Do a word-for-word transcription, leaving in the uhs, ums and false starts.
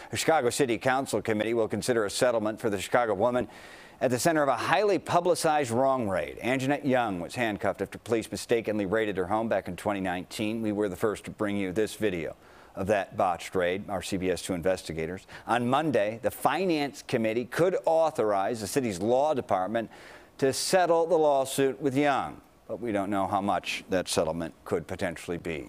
The Chicago City Council Committee will consider a settlement for the Chicago woman at the center of a highly publicized wrong raid. Anjanette Young was handcuffed after police mistakenly raided her home back in twenty nineteen. We were the first to bring you this video of that botched raid, our C B S two investigators. On Monday, the Finance Committee could authorize the city's law department to settle the lawsuit with Young, but we don't know how much that settlement could potentially be.